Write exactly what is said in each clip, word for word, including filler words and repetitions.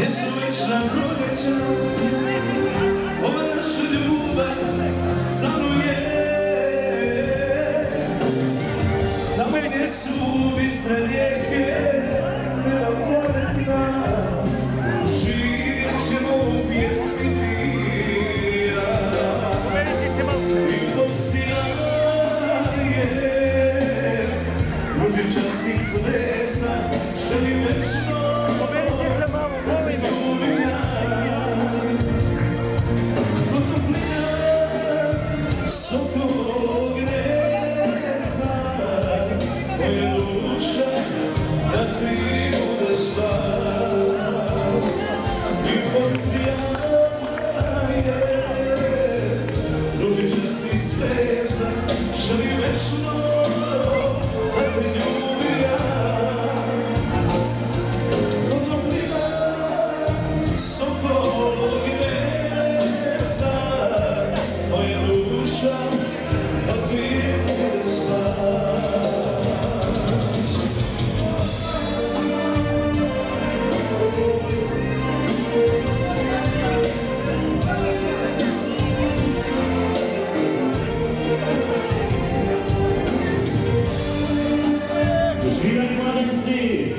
Jesu večna proljeća, ova naša ljubav stanuje. Samo gdje su bistre rijeke, nema poletina, živjet ćemo u pjesmi ti ja. I pod sjaje ružičastih zvijezda želim večno da te ljubim ja. Ko toplina sokolovog gnezda, moja duša da ti bude spas. I pod sjaje ružičastih zvijezda želim večno da te ljubim ja. Ko toplina sokolovog gnezda, moja duša da ti bude spas. Živjeli mladenci!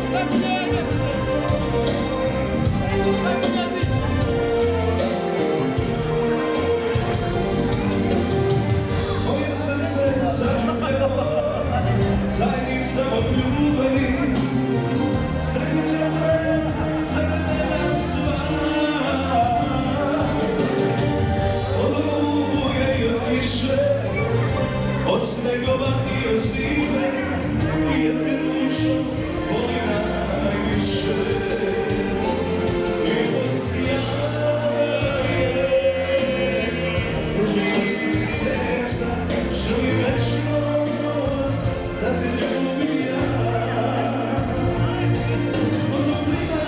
Moje srce zaljubljeno, tajni sam od ljubavi, zagrđene, zagrđena sva. Od oluja i od kiše, od snegova i od zime, i ja te dušo volim najviše. I pod sjaje ružičastih zvijezda želim večno da te ljubim ja. Ko toplina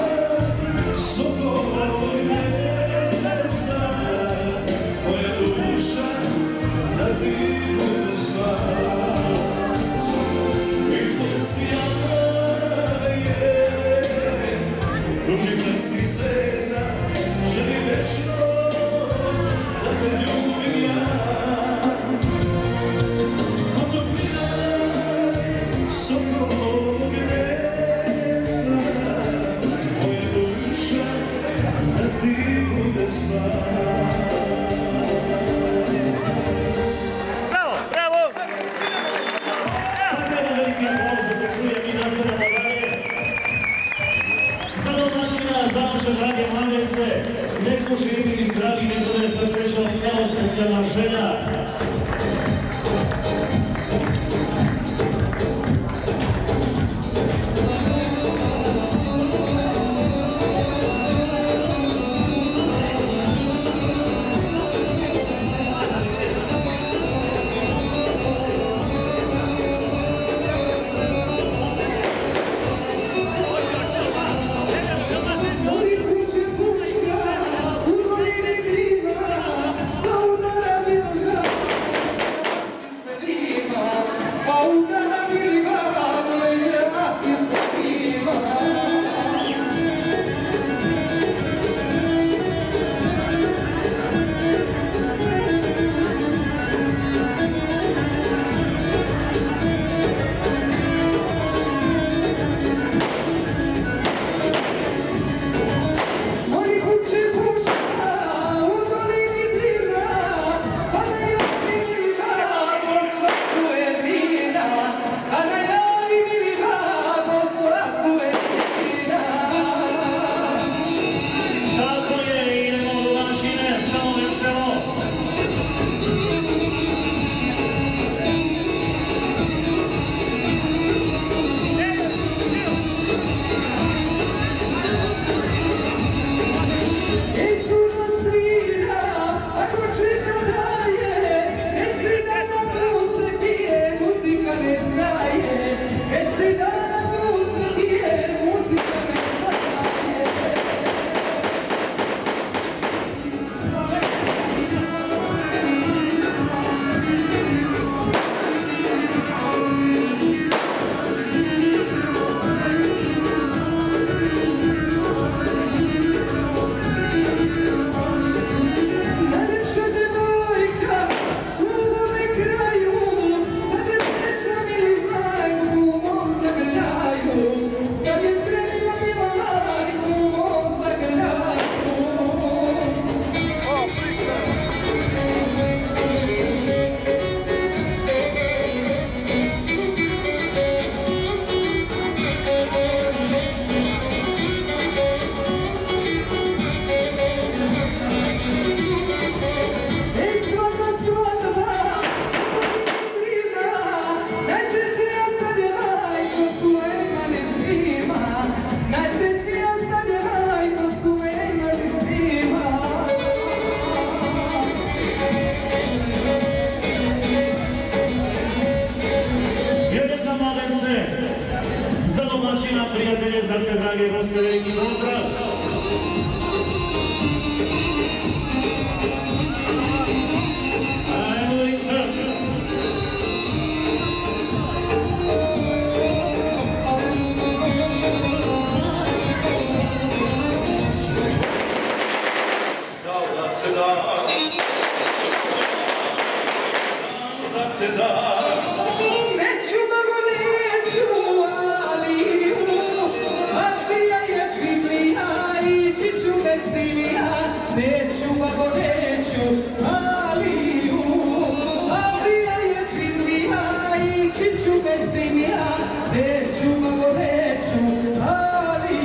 sokolovog gnezda, moja duša da ti bude spas. I pod sjaje ružičastih zvijezda želim večno da te ljubim ja. Ko toplina sokolovog gnezda, moja duša da ti bude spas. Bravo, bravo! Tako veliki aplauz da se čuje, mi nastavljamo dalje. Sada odlačina za naše drage mladence, nek smo živi i zdravi, nek bude sve srećno, kao specijalna želja. Puška, u dolini Drina, kao na ramenu prijatelje, za sve drage goste, veliki pozdrav. Ajmo i tako. Neću babo, neću, ali Alfija je čitlija, ići ću bez divija. Neću babo, neću, ali Alfija je čitlija, ići ću bez divija. Neću babo, neću, ali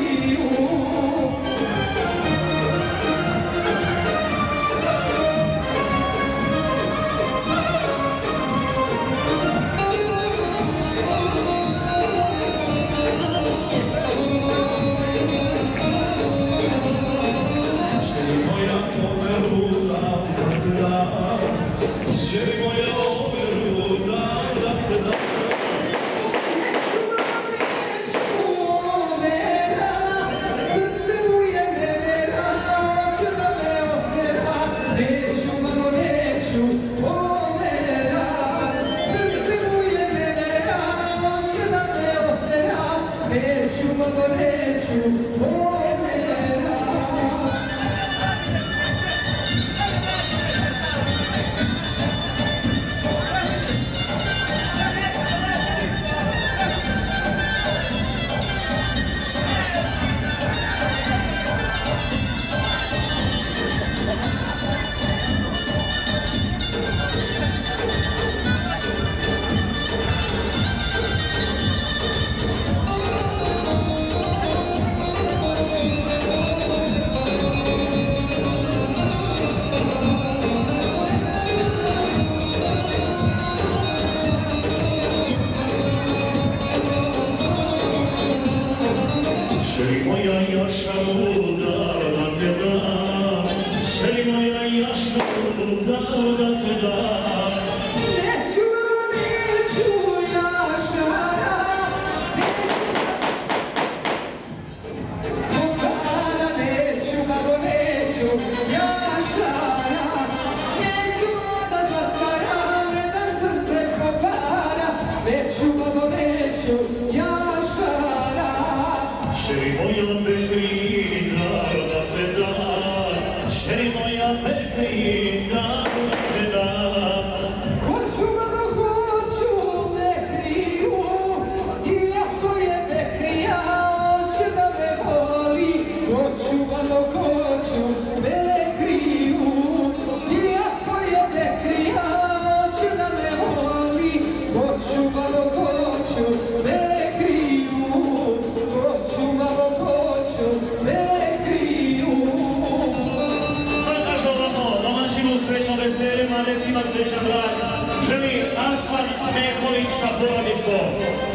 srećan brak, želi Arslan Meholić sa porodicom.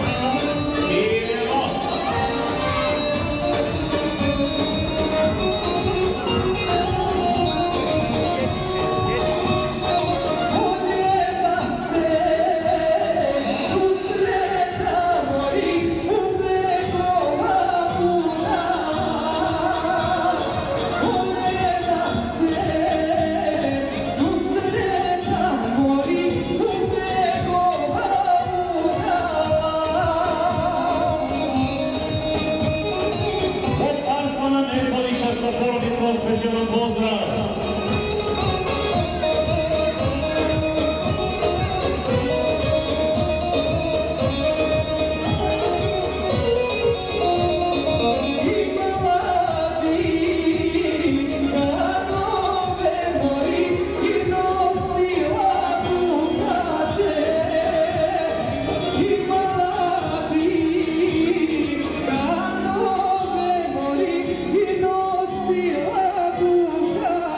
I evo! Specijalno pozdrav! Buka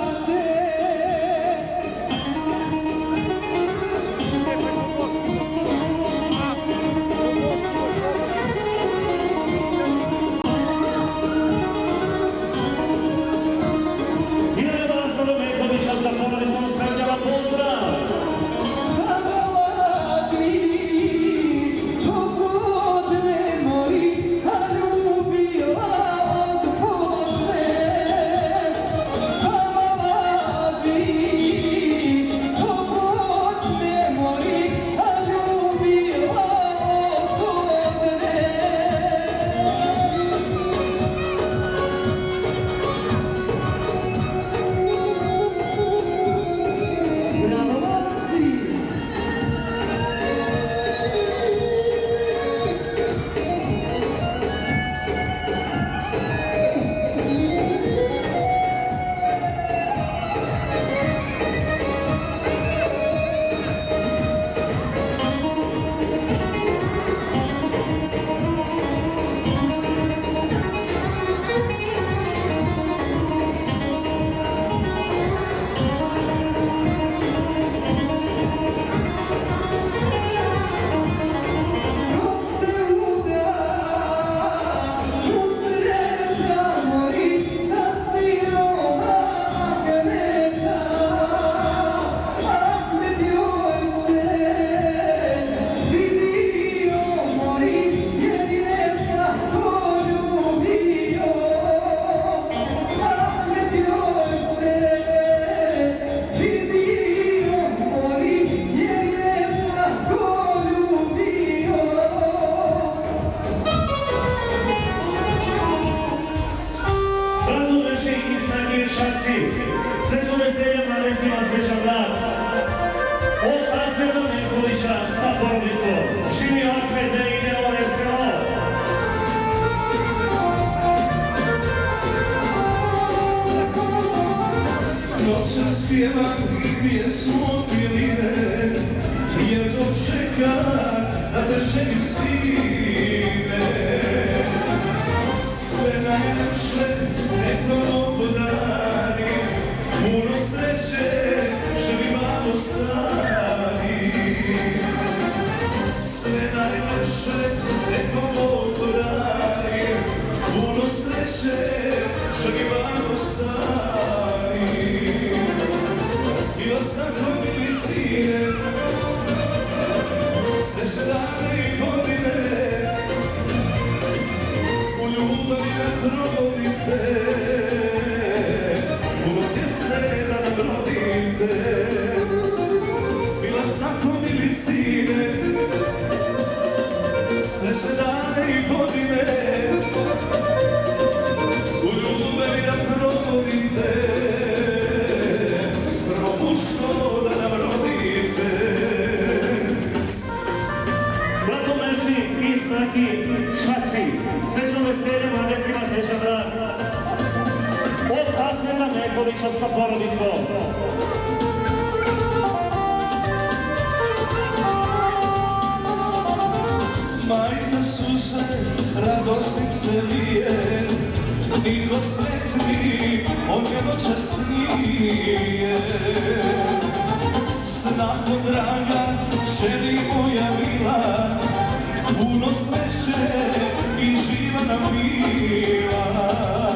Nekovića sa porodicom. Živio Ahmed, ne ide ovaj selo. Noća spjevam i pjesmu od pijeline, jer dočekam da te želim sine. Sve najljepše nekom podari, puno sreće želim vam ostani. Sve najljepše nekom podari, puno sreće želim vam ostani. Bila sam tvoj mili sine, sreće dane i godine, u ljubavi na trudnice, puno djece da nam rodite. Bila sam tvoj mili sine, sreće dane i godine, u ljubavi na trudnice. Probuško da nam rodite. Blagomežni i Strahi Šaksi. Srećno veselje, mladecima srećan dan. Od Ahmeda Nekovića sa porodicom. Majka suze, radosnice lije, niko sretni ovdje noćas nije. Snako draga, želi moja mila, puno sreće i živa nam bila.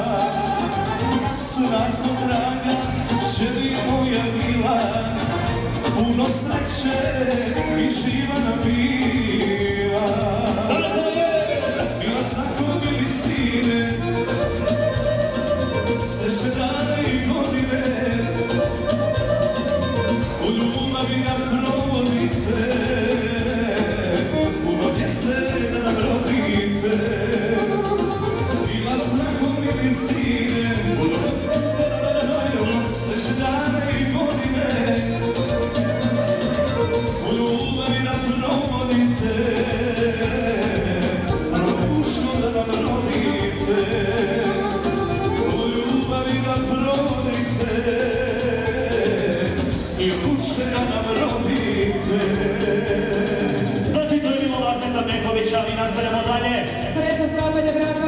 Snako draga, želi moja mila, puno sreće i živa nam bila. Bila sam ko bili sine, sreće dane i godine, u ljubavi nam provodite, puno djece da nam rodite. Bila sam ko bili sine, sreće dane i godine, u ljubavi nam provodite, probuško da nam rodite. I kuće da nam rodite. Znači, to je bilo Ahmeda Nekovića i nastavljamo dalje. Sreća, sklapanje braka